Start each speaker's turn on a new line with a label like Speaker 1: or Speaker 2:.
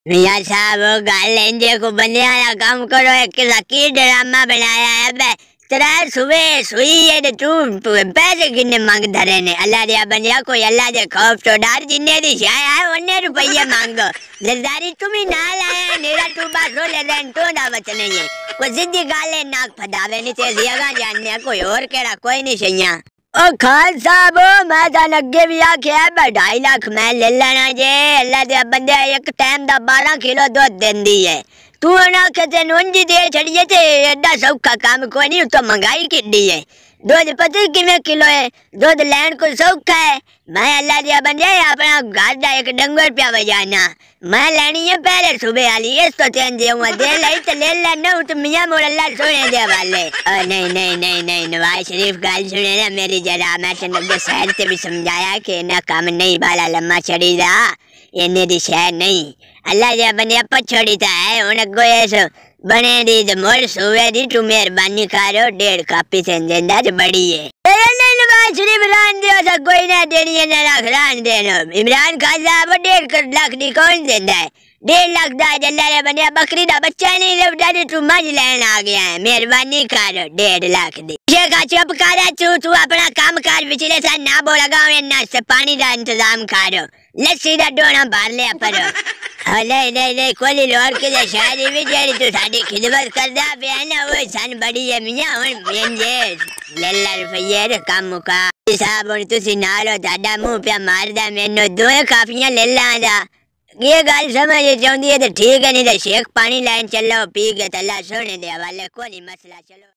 Speaker 1: मियाँ साहब गल इंजे को बंदे वाला काम करो, एक की ड्रामा बनाया है बे। तेरा सुबह सुई है तू पैसे किन्ने मांग धरे ने। अल्लाह दिया बंदिया कोई अल्लाह दे खौफ तो डर, जिन्ने दी शाय है उन्ने रुपये मांग दो। जरदारी तुम ही ना लाए, नेरा तू बासो ले रन तो ना बचने ये कोई जिद्दी गाले नाक फदावे नहीं ते दियागा जानने कोई और केड़ा कोई नहीं सैया। ओ खान साहब मैं तान अगे भी आख्या 2.5 लाख मैं ले लेना जे। अल्लाह दे बंदे एक टाइम दा 12 किलो दूध देंदी है। तू ना के तेन उंज दे छड़िए ते एडा सौखा काम कोई नहीं। तो महंगाई किड्डी है, दूध पता किवें किलो है, दूध लैन को सौखा है। मैं अल्लाह दिया बंदे अपना घर दा एक डंगर पिया बजाना, मैं लेनी है पहले सुबह वाली। इस तो तेन दे लई तो ले लेना तो मियाँ मोड़ अल्लाह सोने दे वाले। नहीं नहीं नहीं नहीं नवाज शरीफ गल सुने ना मेरी जरा। मैं तेन अगे शहर से भी समझाया कि ना काम नहीं बाला लम्मा चढ़ी दा, इन्ने दी शहर नहीं। अल्लाह दिया बंदे पछड़ी ता है हुन अगो ऐसो बने दी तो मोड़ सुबह दी तू मेहरबानी करो 1.5 कापी से जिंदा जो बड़ी है। नहीं नवाज शरीफ रान दियो सा कोई ना देनी है ना रख रान देनो। इमरान खान साहब 1.5 लाख दी कौन देंदा है? 1.5 लाख दा जल्ला रे बंदे बकरी दा बच्चा नहीं लौटा दे तू मज लेन आ गया है। मेहरबानी करो 1.5 लाख दी। का चुप कर तू अपना काम कर, पिछले साल ना बोला गाँव ना से पानी दा इंतजाम करो, लस्सी दा डोना भर लिया करो। नहीं नहीं नहीं कोई लोर के शादी भी जेड़ी तू साडी खिदमत करदा पिया ना वो सन बड़ी है मियाँ हुन मेंजे लल्ला रुपये रे काम मुका। साहब हुन तुसी नालो ताडा मुंह पे मारदा मैनू 2 काफियां ले लांदा। ये गल समझ चाहती है तो ठीक है, नहीं तो शेख पानी लाइन चलो पी के तला सोने दे हवाले कोई मसला चलो।